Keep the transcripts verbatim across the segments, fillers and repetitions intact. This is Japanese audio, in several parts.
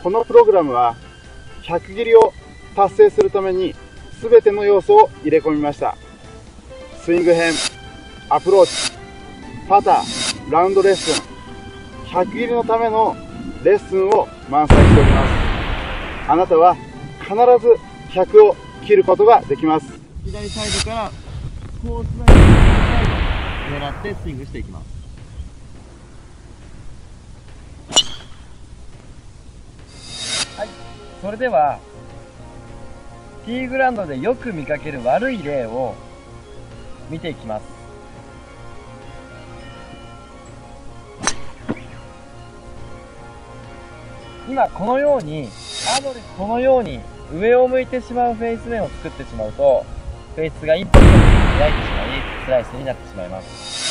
このプログラムはひゃく切りを達成するために全ての要素を入れ込みました。スイング編、アプローチ、パター、ラウンドレッスン、ひゃく切りのためのレッスンを満載しております。あなたは必ずひゃくを切ることができます。 左サイドからコース内にサイド狙ってスイングしていきます。はい、それではティーグラウンドでよく見かける悪い例を見ていきます。今このようにアドレスこのように上を向いてしまうフェイス面を作ってしまうとフェイスがインパクトに開いてしまいスライスになってしまいます。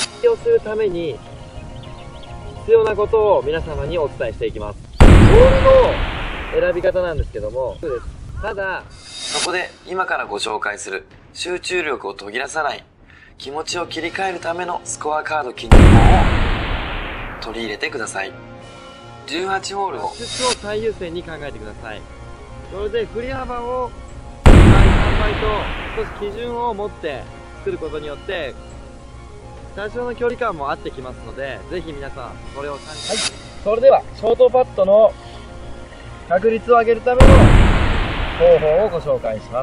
をするために必要なことを皆様にお伝えしていきます。ボールの選び方なんですけども、そうです。ただそこで今からご紹介する集中力を途切らさない気持ちを切り替えるためのスコアカード記入法を取り入れてください。じゅうはちホールを出を最優先に考えてください。それで振り幅をにばいさんばいと少し基準を持って作ることによって多少の距離感も合ってきますので、ぜひ皆さんこれを参考に。はい、それではショートパットの確率を上げるための方法をご紹介します。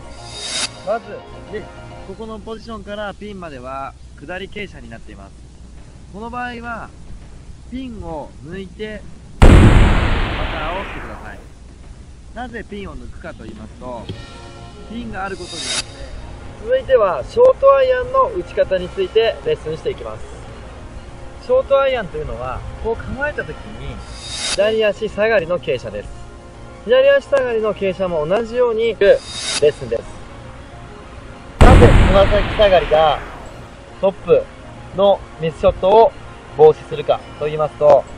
まずでここのポジションからピンまでは下り傾斜になっています。この場合はピンを抜いてパターをしてください。なぜピンを抜くかと言いますと、ピンがあることによって続いてはショートアイアンの打ち方についてレッスンしていきます。ショートアイアンというのはこう構えた時に左足下がりの傾斜です。左足下がりの傾斜も同じようにレッスンです。なぜつま先下がりがトップのミスショットを防止するかと言いますと、